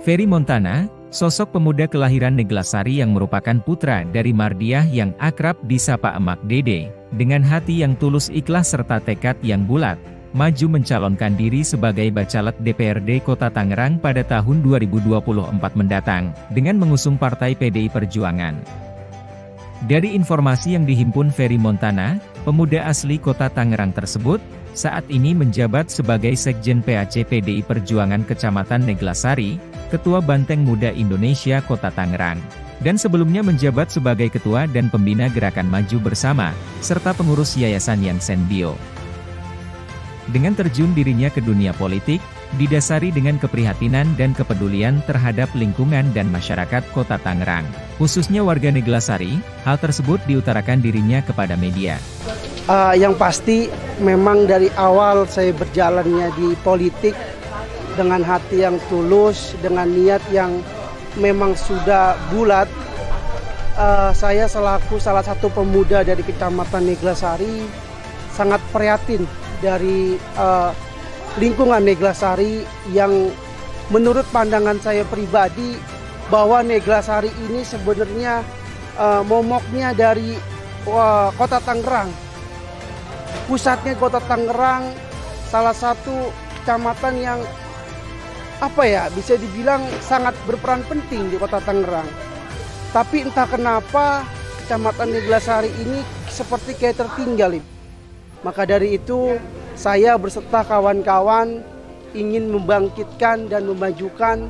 Ferry Montana, sosok pemuda kelahiran Neglasari yang merupakan putra dari Mardiah yang akrab disapa Emak Dede, dengan hati yang tulus ikhlas serta tekad yang bulat, maju mencalonkan diri sebagai Bacalek DPRD Kota Tangerang pada tahun 2024 mendatang, dengan mengusung Partai PDI Perjuangan. Dari informasi yang dihimpun Ferry Montana, pemuda asli Kota Tangerang tersebut, saat ini menjabat sebagai Sekjen PAC PDI Perjuangan Kecamatan Neglasari, Ketua Banteng Muda Indonesia Kota Tangerang, dan sebelumnya menjabat sebagai Ketua dan Pembina Gerakan Maju Bersama, serta pengurus Yayasan Yansen Bio. Dengan terjun dirinya ke dunia politik, didasari dengan keprihatinan dan kepedulian terhadap lingkungan dan masyarakat Kota Tangerang, khususnya warga Neglasari, hal tersebut diutarakan dirinya kepada media. Yang pasti memang dari awal saya berjalannya di politik dengan hati yang tulus, dengan niat yang memang sudah bulat. Saya selaku salah satu pemuda dari Kecamatan Neglasari sangat prihatin dari lingkungan Neglasari yang menurut pandangan saya pribadi bahwa Neglasari ini sebenarnya momoknya dari Kota Tangerang. Pusatnya Kota Tangerang, salah satu kecamatan yang bisa dibilang sangat berperan penting di Kota Tangerang. Tapi entah kenapa Kecamatan Neglasari ini seperti kayak tertinggal. Maka dari itu saya berserta kawan-kawan ingin membangkitkan dan memajukan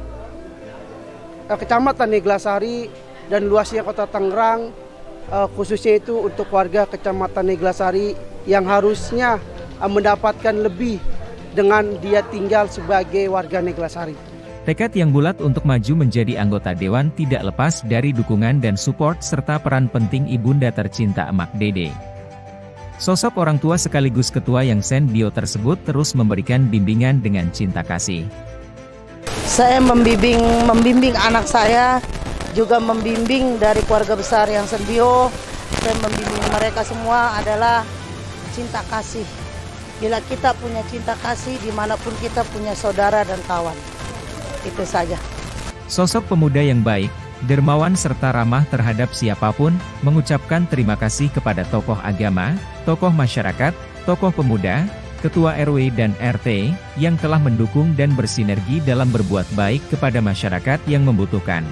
Kecamatan Neglasari dan luasnya Kota Tangerang, khususnya itu untuk warga Kecamatan Neglasari yang harusnya mendapatkan lebih dengan dia tinggal sebagai warga Neglasari. Tekad yang bulat untuk maju menjadi anggota Dewan tidak lepas dari dukungan dan support serta peran penting ibunda tercinta Emak Dede. Sosok orang tua sekaligus ketua Yansen Bio tersebut terus memberikan bimbingan dengan cinta kasih. Saya membimbing anak saya, juga membimbing dari keluarga besar Yansen Bio. Saya membimbing mereka semua adalah cinta kasih. Bila kita punya cinta kasih, dimanapun kita punya saudara dan kawan. Itu saja. Sosok pemuda yang baik, dermawan serta ramah terhadap siapapun, mengucapkan terima kasih kepada tokoh agama, tokoh masyarakat, tokoh pemuda, ketua RW dan RT, yang telah mendukung dan bersinergi dalam berbuat baik kepada masyarakat yang membutuhkan.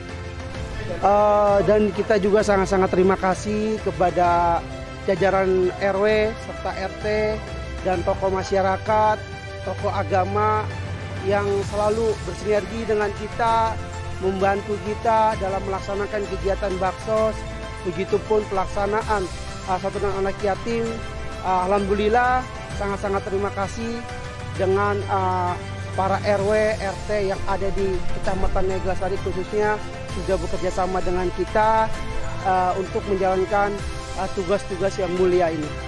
Dan kita juga sangat-sangat terima kasih kepada jajaran RW serta RT dan tokoh masyarakat, tokoh agama yang selalu bersinergi dengan kita, membantu kita dalam melaksanakan kegiatan baksos, begitupun pelaksanaan santunan anak yatim. Alhamdulillah sangat-sangat terima kasih dengan para RW, RT yang ada di Kecamatan Neglasari khususnya sudah bekerja sama dengan kita untuk menjalankan tugas-tugas yang mulia ini.